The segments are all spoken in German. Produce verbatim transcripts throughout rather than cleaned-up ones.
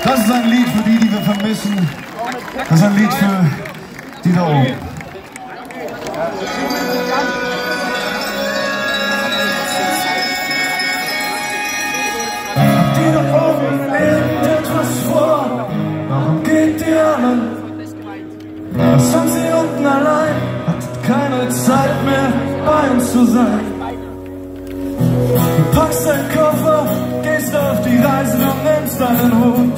Das ist ein Lied für die, die wir vermissen. Das ist ein Lied für die da oben. Die da oben irgendetwas vor, warum geht die an? Was haben sie unten allein? Hat keine Zeit mehr bei uns zu sein. Du packst deinen Koffer, gehst auf die Reise und nimmst deinen Hut.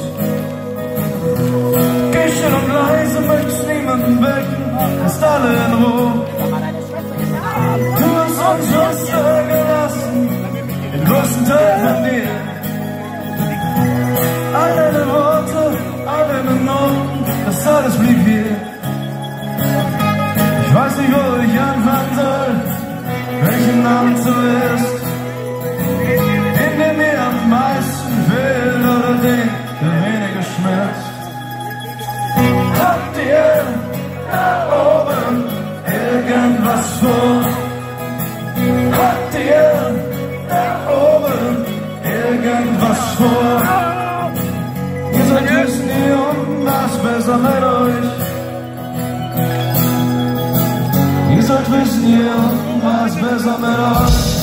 Geh still und leise, möchtest niemanden wecken, lässt alle in Ruhe. Du hast uns Schwester gelassen, den größten Teil von dir. All deine Worte, all deine Noten, das alles blieb hier. Ich weiß nicht, wo ich anfangen soll, welchen Namen zuerst. Den, der mir am meisten fehlt, oder den, der weniger schmerzt. Habt ihr da oben irgendwas vor? Habt ihr da oben irgendwas vor? Ihr sollt wissen, hier unten war's besser mit euch. Ihr sollt wissen, hier unten war's besser mit euch.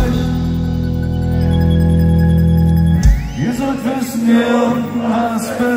Wir unten was